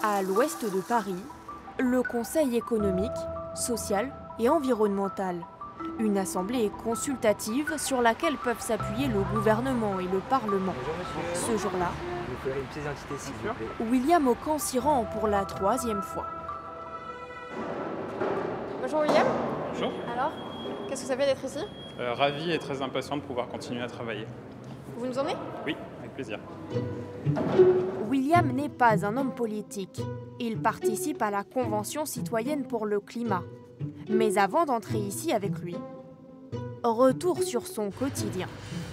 À l'ouest de Paris, le Conseil économique, social et environnemental. Une assemblée consultative sur laquelle peuvent s'appuyer le gouvernement et le Parlement. Ce jour-là, Vous ferez une pièce d'identité, s'il vous plaît. William Aucan s'y rend pour la 3e fois. Bonjour William. Bonjour. Alors, qu'est-ce que ça fait d'être ici? Ravi et très impatient de pouvoir continuer à travailler. Vous nous emmenez? Oui, avec plaisir. William n'est pas un homme politique. Il participe à la Convention citoyenne pour le climat. Mais avant d'entrer ici avec lui, retour sur son quotidien.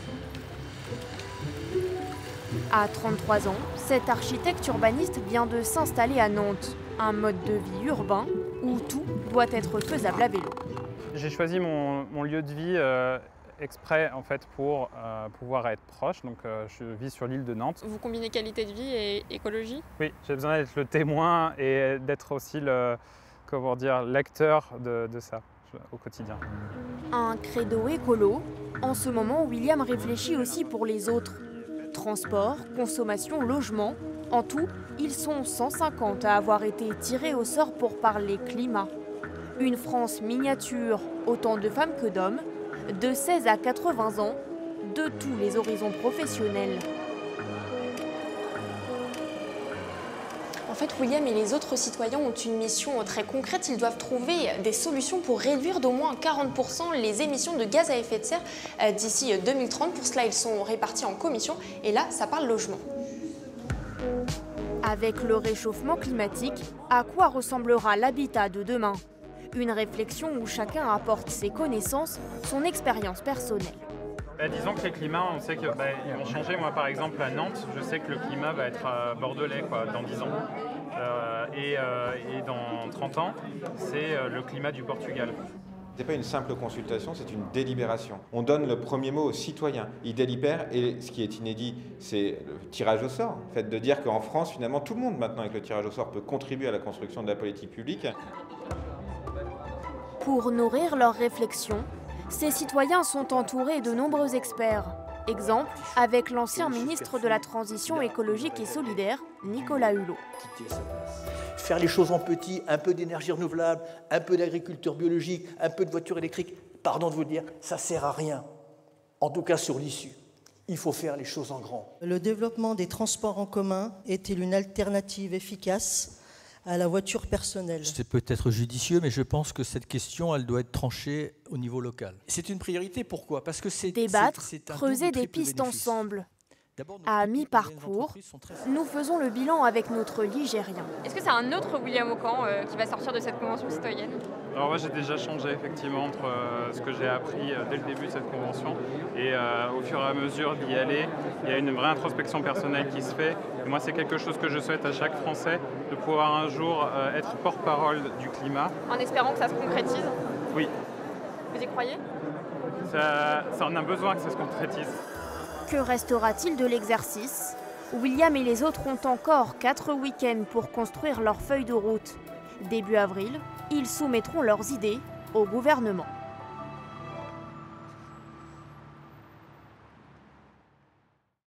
À 33 ans, cet architecte urbaniste vient de s'installer à Nantes, un mode de vie urbain où tout doit être faisable à vélo. J'ai choisi mon lieu de vie exprès en fait pour pouvoir être proche. Donc je vis sur l'île de Nantes. Vous combinez qualité de vie et écologie? Oui, j'ai besoin d'être le témoin et d'être aussi l'acteur de ça au quotidien. Un credo écolo. En ce moment, William réfléchit aussi pour les autres. Transport, consommation, logement. En tout, ils sont 150 à avoir été tirés au sort pour parler climat. Une France miniature, autant de femmes que d'hommes, de 16 à 80 ans, de tous les horizons professionnels. En fait, William et les autres citoyens ont une mission très concrète. Ils doivent trouver des solutions pour réduire d'au moins 40% les émissions de gaz à effet de serre d'ici 2030. Pour cela, ils sont répartis en commissions. Et là, ça parle logement. Avec le réchauffement climatique, à quoi ressemblera l'habitat de demain? Une réflexion où chacun apporte ses connaissances, son expérience personnelle. Disons que les climats, on sait qu'ils vont changer. Moi, par exemple, à Nantes, je sais que le climat va être bordelais dans 10 ans. Et dans 30 ans, c'est le climat du Portugal. Ce n'est pas une simple consultation, c'est une délibération. On donne le premier mot aux citoyens. Ils délibèrent et ce qui est inédit, c'est le tirage au sort. Le fait de dire qu'en France, finalement, tout le monde maintenant avec le tirage au sort peut contribuer à la construction de la politique publique. Pour nourrir leurs réflexions, ces citoyens sont entourés de nombreux experts. Exemple, avec l'ancien ministre de la Transition écologique et solidaire, Nicolas Hulot. Faire les choses en petit, un peu d'énergie renouvelable, un peu d'agriculture biologique, un peu de voitures électriques, pardon de vous le dire, ça ne sert à rien. En tout cas sur l'issue. Il faut faire les choses en grand. Le développement des transports en commun est-il une alternative efficace à la voiture personnelle? C'est peut-être judicieux, mais je pense que cette question, elle doit être tranchée au niveau local. C'est une priorité, pourquoi? Parce que débattre, creuser des pistes ensemble. À mi-parcours, nous faisons le bilan avec notre Ligérien. Est-ce que c'est un autre William Aucan qui va sortir de cette convention citoyenne? Alors moi, j'ai déjà changé effectivement entre ce que j'ai appris dès le début de cette convention et au fur et à mesure d'y aller, il y a une vraie introspection personnelle qui se fait. Et moi, c'est quelque chose que je souhaite à chaque Français, de pouvoir un jour être porte-parole du climat. En espérant que ça se concrétise? Oui. Vous y croyez? Ça en a besoin que ça se concrétise. Que restera-t-il de l'exercice? William et les autres ont encore 4 week-ends pour construire leur feuille de route. Début avril, ils soumettront leurs idées au gouvernement.